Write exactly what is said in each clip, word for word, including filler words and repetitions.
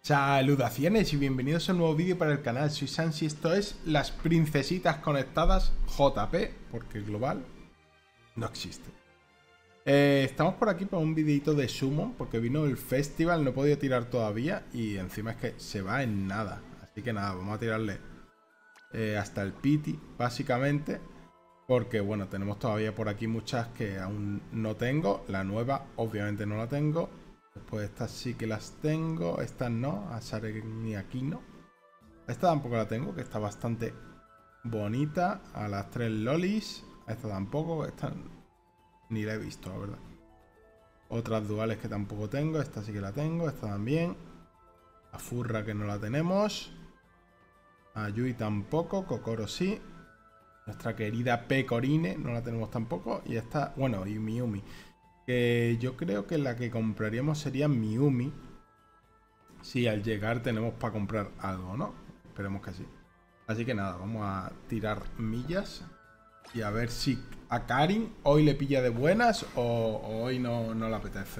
Saludaciones y bienvenidos a un nuevo vídeo para el canal. Soy Sans y esto es las princesitas conectadas J P, porque global no existe. Eh, estamos por aquí para un videito de Summon, porque vino el festival, no he podido tirar todavía y encima es que se va en nada. Así que nada, vamos a tirarle eh, hasta el Pity, básicamente, porque bueno, tenemos todavía por aquí muchas que aún no tengo. La nueva obviamente no la tengo. Después estas sí que las tengo, estas no, a Saren y aquí no. Esta tampoco la tengo, que está bastante bonita. A las tres lolis, a esta tampoco, esta ni la he visto, la verdad. Otras duales que tampoco tengo, esta sí que la tengo, esta también. A Furra que no la tenemos. A Yui tampoco, Kokoro sí. Nuestra querida Pecorine no la tenemos tampoco. Y esta, bueno, y Miyumi. Que yo creo que la que compraríamos sería Miyumi. Si al llegar tenemos para comprar algo, ¿no? Esperemos que sí. Así que nada, vamos a tirar millas. Y a ver si a Karin hoy le pilla de buenas o, o hoy no, no le apetece.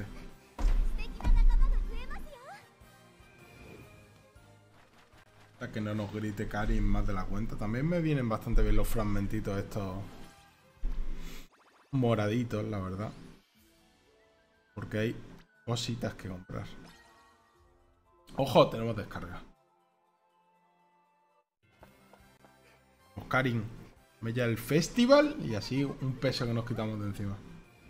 Para que no nos grite Karin más de la cuenta. También me vienen bastante bien los fragmentitos estos moraditos, la verdad. Porque hay cositas que comprar. ¡Ojo! Tenemos descarga. Karin, me ya el festival y así un peso que nos quitamos de encima.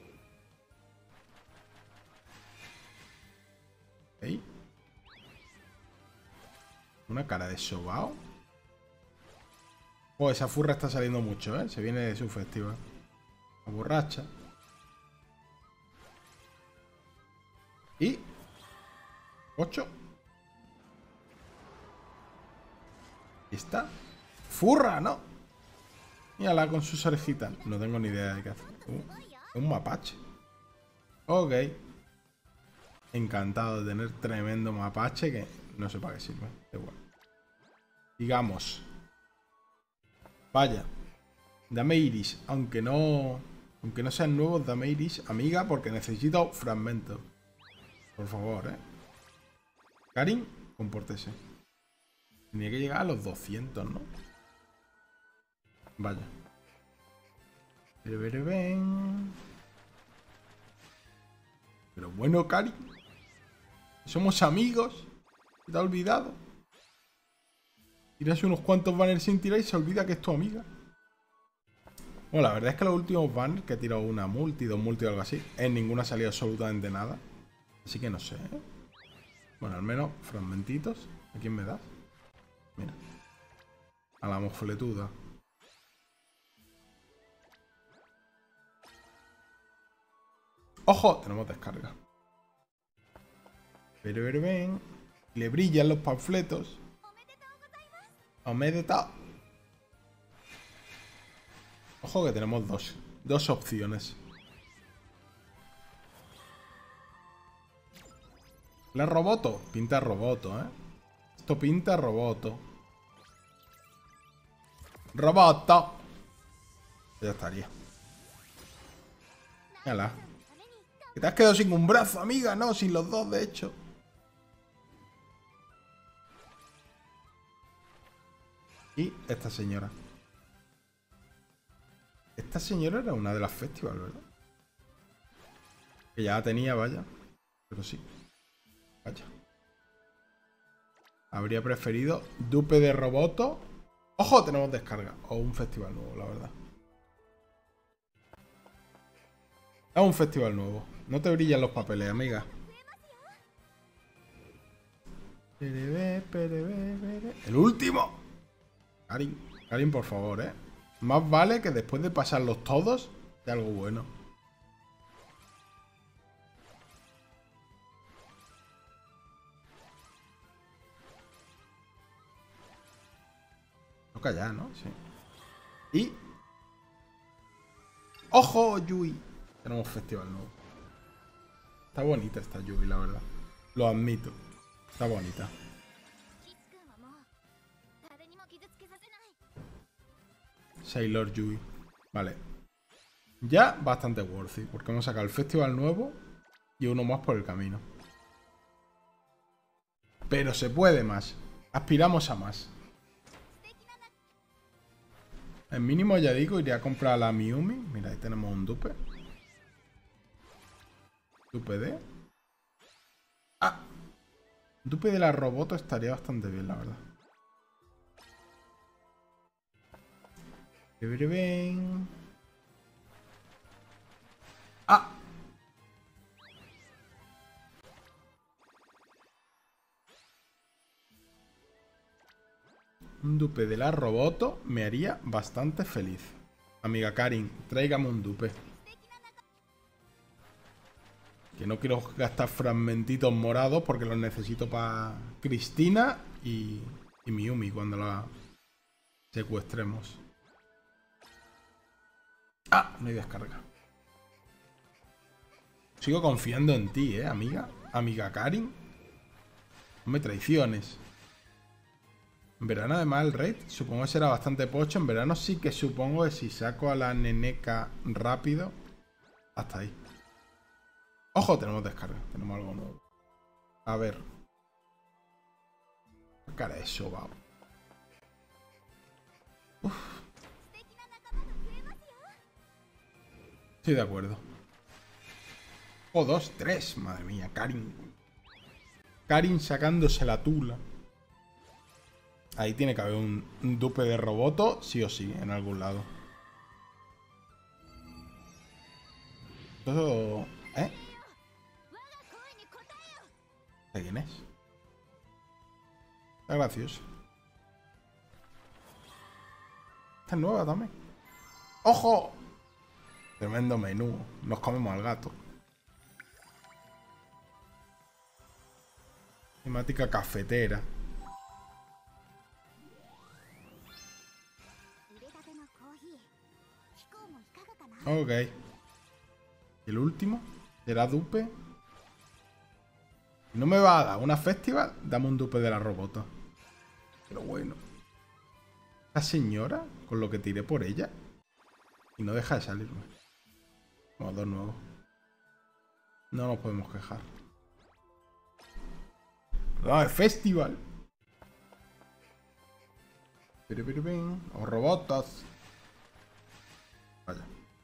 ¿Ey? Una cara de sobao. Oh, esa furra está saliendo mucho, ¿eh? Se viene de su festival. La borracha. Y ocho. ¿Está? ¡Furra, no! Mírala con sus orejitas. No tengo ni idea de qué hacer. Uh, un mapache. Ok. Encantado de tener tremendo mapache que no sé para qué sirve. Da igual. Digamos. Vaya. Dame iris. Aunque no... Aunque no sean nuevos, dame iris, amiga, porque necesito fragmentos. Por favor, ¿eh? Karin, compórtese. Tenía que llegar a los doscientos, ¿no? Vaya. Pero, pero, ven. Pero bueno, Karin. Somos amigos. ¿Te ha olvidado? Tiras unos cuantos banners sin tirar y se olvida que es tu amiga. Bueno, la verdad es que los últimos banners que he tirado una multi, dos multi o algo así, en ninguna ha salido absolutamente nada. Así que no sé, ¿eh? Bueno, al menos fragmentitos. ¿A quién me das? Mira. A la mofletuda. ¡Ojo! Tenemos descarga. Pero, pero ven. Le brillan los panfletos. Omedeta. Ojo que tenemos dos. Dos opciones. La roboto. Pinta roboto, ¿eh? Esto pinta roboto. Roboto. Ya estaría. Mírala. Que te has quedado sin un brazo, amiga. No, sin los dos, de hecho. Y esta señora. Esta señora era una de las festivals, ¿verdad? Que ya la tenía, vaya. Pero sí. Vaya. Habría preferido dupe de roboto. ¡Ojo! Tenemos descarga. O un festival nuevo, la verdad. Es un festival nuevo. No te brillan los papeles, amiga. El último. Karin, Karin, por favor, ¿eh? Más vale que después de pasarlos todos, de algo bueno. Toca ya, ¿no? Sí. Y... ¡Ojo, Yui! Tenemos festival nuevo. Está bonita esta Yui, la verdad. Lo admito. Está bonita. Sailor Yui. Vale. Ya bastante worthy, porque hemos sacado el festival nuevo y uno más por el camino. pero se puede más. Aspiramos a más. El mínimo, ya digo, iría a comprar a la Miumi. Mira, ahí tenemos un dupe. Dupe de... Ah. Dupe de la Roboto estaría bastante bien, la verdad. Ah. Un dupe de la Roboto me haría bastante feliz. Amiga Karin, tráigame un dupe. Que no quiero gastar fragmentitos morados porque los necesito para Cristina y, y Miumi cuando la secuestremos. Ah, no hay descarga. Sigo confiando en ti, eh, amiga. Amiga Karin. No me traiciones. En verano, además, el raid supongo que será bastante pocho. En verano sí que supongo que si saco a la neneca rápido. Hasta ahí. Ojo, tenemos descarga. Tenemos algo nuevo. A ver. ¿Qué cara es eso, va? Uf. Estoy de acuerdo. Oh, dos, tres. Madre mía, Karin. Karin sacándose la tula. Ahí tiene que haber un, un dupe de Roboto, sí o sí, en algún lado. Todo... ¿Eh? ¿De quién es? Está gracioso. Esta es nueva también. ¡Ojo! Tremendo menú. Nos comemos al gato. Temática cafetera. Ok. ¿Y el último? ¿Será dupe? ¿No me va a dar una festival? Dame un dupe de la Roboto. Pero bueno. La señora, con lo que tiré por ella. Y no deja de salirme. Vamos, dos nuevos. No nos podemos quejar. No, es festival. O robotos. Vaya.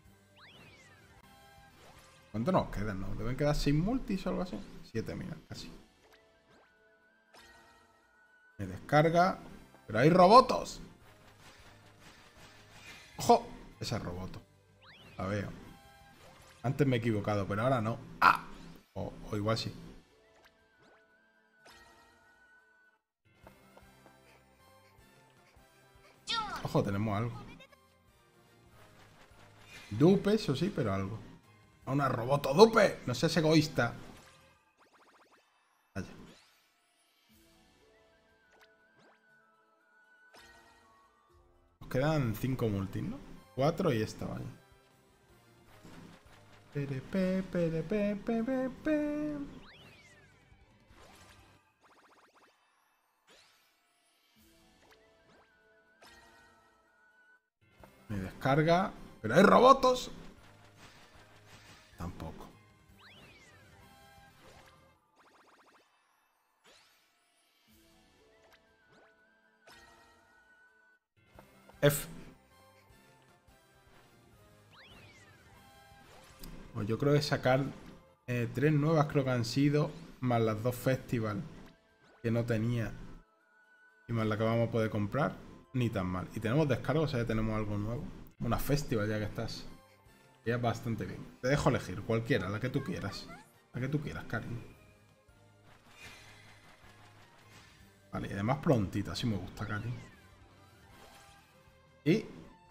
¿Cuánto nos quedan? ¿No? ¿Deben quedar seis multis o algo así? Siete, mira, casi. Me descarga. Pero hay robotos. ¡Ojo! Ese es roboto. La veo. Antes me he equivocado, pero ahora no. ¡Ah! O, o igual sí. Ojo, tenemos algo. Dupe, eso sí, pero algo. A una Roboto dupe. No seas egoísta. Vaya. Nos quedan cinco multis, ¿no? Cuatro y esta, vaya. Perepe, perepe, perepe. Me descarga. Pero hay robotos. Tampoco. F. Pues yo creo que sacar eh, tres nuevas creo que han sido. Más las dos festival que no tenía. Y más la que vamos a poder comprar. Ni tan mal. Y tenemos descarga, o sea que tenemos algo nuevo. Una festival ya que estás. Ya bastante bien. Te dejo elegir cualquiera, la que tú quieras. La que tú quieras, Karin. Vale, y además prontita, sí me gusta, Karin. Y...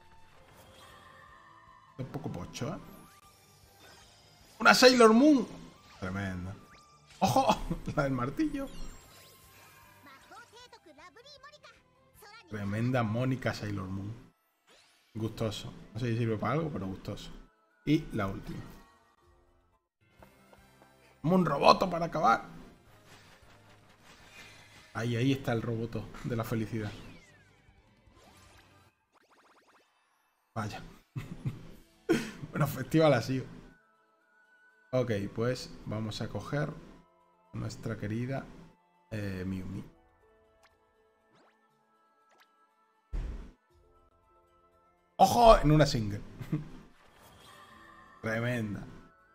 un poco pocho, ¿eh? ¡Una Sailor Moon! Tremenda. ¡Ojo! La del martillo. Tremenda Mónica Sailor Moon. Gustoso. No sé si sirve para algo, pero gustoso. Y la última. Como un roboto para acabar. Ahí, ahí está el roboto de la felicidad. Vaya. Bueno, festival ha sido. Ok, pues vamos a coger nuestra querida Eh, Mew Mew. ¡Ojo! En una single. Tremenda.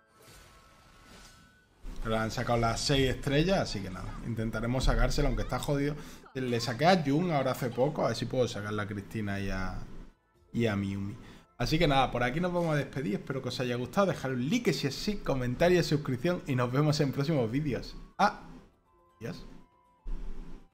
Pero han sacado las seis estrellas, así que nada. Intentaremos sacársela, aunque está jodido. Le saqué a Jun ahora hace poco. A ver si puedo sacarla a Cristina y a, y a Miumi. Así que nada, por aquí nos vamos a despedir. Espero que os haya gustado. Dejad un like si es así, comentario, suscripción. Y nos vemos en próximos vídeos. Adiós.